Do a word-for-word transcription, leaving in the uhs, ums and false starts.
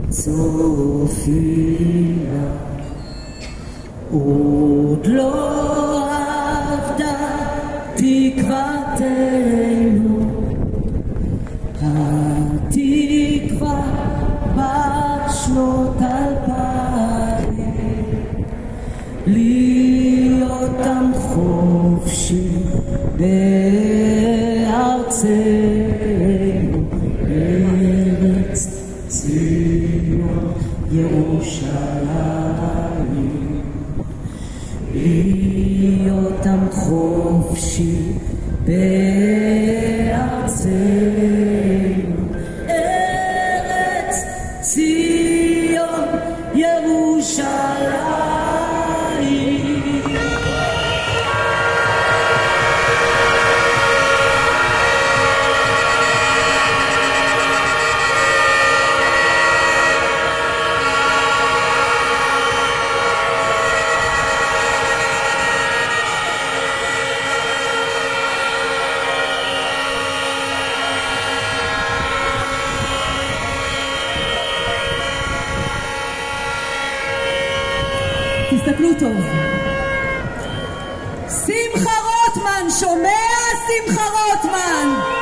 צופיה עוד לא עבדה תקוותנו, התקווה בת שנות אלפיים, להיות עם חופשי בארצנו, ארץ ציון ירושלים, להיות עם חופשי בארצנו, ארץ ציון ירושלים. תסתכלו טוב. שמחה רוטמן, שומע? שמחה רוטמן.